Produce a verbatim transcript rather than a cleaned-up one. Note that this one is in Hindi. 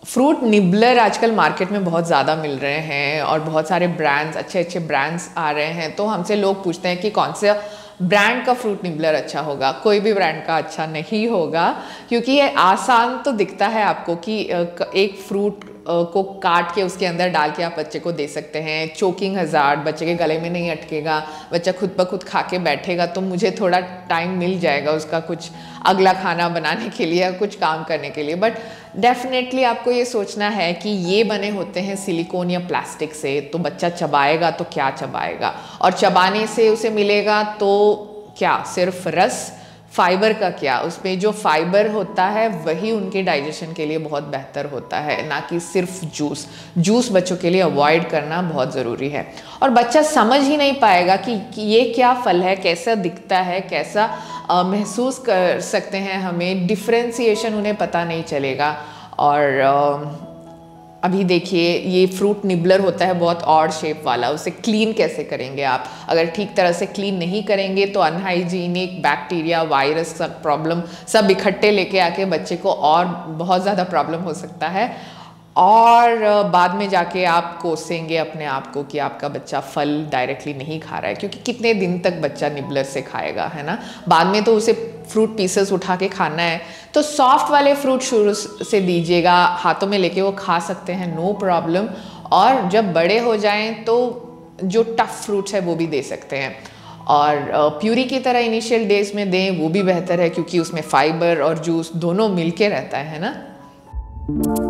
फ्रूट निबलर आजकल मार्केट में बहुत ज़्यादा मिल रहे हैं और बहुत सारे ब्रांड्स, अच्छे अच्छे ब्रांड्स आ रहे हैं। तो हमसे लोग पूछते हैं कि कौन सा ब्रांड का फ्रूट निबलर अच्छा होगा। कोई भी ब्रांड का अच्छा नहीं होगा, क्योंकि ये आसान तो दिखता है आपको कि एक फ्रूट को काट के उसके अंदर डाल के आप बच्चे को दे सकते हैं। चोकिंग हज़ार्ड, बच्चे के गले में नहीं अटकेगा, बच्चा खुद ब खुद खा के बैठेगा, तो मुझे थोड़ा टाइम मिल जाएगा उसका कुछ अगला खाना बनाने के लिए या कुछ काम करने के लिए। बट डेफिनेटली आपको ये सोचना है कि ये बने होते हैं सिलिकॉन या प्लास्टिक से, तो बच्चा चबाएगा तो क्या चबाएगा, और चबाने से उसे मिलेगा तो क्या सिर्फ रस, फाइबर का क्या, उसमें जो फाइबर होता है वही उनके डाइजेशन के लिए बहुत बेहतर होता है, ना कि सिर्फ जूस। जूस बच्चों के लिए अवॉइड करना बहुत ज़रूरी है। और बच्चा समझ ही नहीं पाएगा कि, कि ये क्या फल है, कैसा दिखता है, कैसा आ, महसूस कर सकते हैं हमें, डिफ्रेंसिएशन उन्हें पता नहीं चलेगा। और आ, अभी देखिए ये फ्रूट निबलर होता है बहुत ऑड शेप वाला, उसे क्लीन कैसे करेंगे आप? अगर ठीक तरह से क्लीन नहीं करेंगे तो अनहाइजीनिक बैक्टीरिया, वायरस, सब प्रॉब्लम सब इकट्ठे लेके आके बच्चे को और बहुत ज़्यादा प्रॉब्लम हो सकता है, और बाद में जाके आप कोसेंगे अपने आप को कि आपका बच्चा फल डायरेक्टली नहीं खा रहा है, क्योंकि कितने दिन तक बच्चा निबलर से खाएगा, है ना? बाद में तो उसे फ्रूट पीसेस उठा के खाना है, तो सॉफ्ट वाले फ्रूट शुरू से दीजिएगा, हाथों में लेके वो खा सकते हैं, नो प्रॉब्लम। और जब बड़े हो जाएं तो जो टफ फ्रूट्स है वो भी दे सकते हैं, और प्यूरी की तरह इनिशियल डेज में दें, वो भी बेहतर है, क्योंकि उसमें फाइबर और जूस दोनों मिलके रहता है ना।